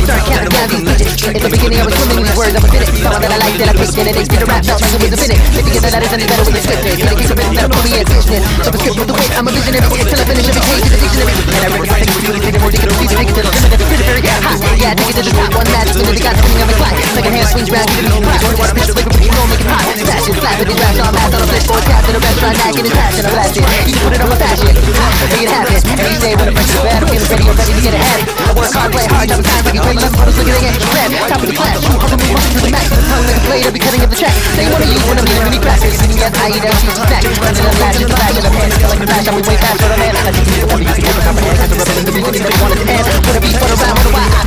start counting down these digits. In the beginning I was swimming these words, I was in it. Someone that I liked, that I picked in it. They spit a rap, felt like it was a minute. They figured that letters and better when you script it. But it keeps a bit better for me as business. So I script with the wit, I'm a visionary. Till I finish every page in the dictionary. And I read the things really take it more, take it, leave it, take it to the limit. Pretty very hot. Yeah, take it to the top. One magic minute, they got spinning on the clock. Second hand swings round, give it a surprise. One pitch, flick, you don't make it hot. Fashion, slapping these raps on mass on a flipboard, tap in a restaurant, nagging his passion. I'm blasting. You can put it on my fashion. Make it happen. And each day when I'm fresh to bed, I'm feeling ready, I'm ready to get ahead. I work hard, play hard, time to time, breaking great left, photos looking at the red. Top of the class, shoot, hustle, move, rushing to the max. The tongue like a blade, I'll be cutting up the track. They want to use when I'm eating mini crackers. Meaning as I eat out, she's snack. Running on latches, the bag in the pants, feel like the flash, I'm way faster than a man. I think you want to use the camera, comprehend, cause the rubber in the beginning, but you want it to end. Put a beat, put around, with a whack.